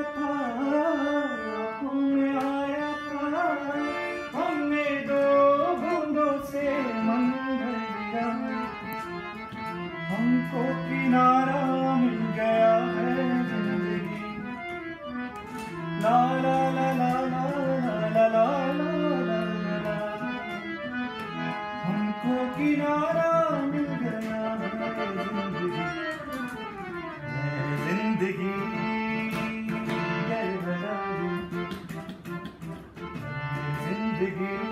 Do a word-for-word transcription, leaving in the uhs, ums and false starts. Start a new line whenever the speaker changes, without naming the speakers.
था, आँखों में आया था, हमने दो बूंदों से मन भर दिया, हमको किनारा मिल गया है जिंदगी। ला ला ला ला ला ला ला ला ला, हमको किनारा मिल गया है जिंदगी। जिंदगी जिंदगी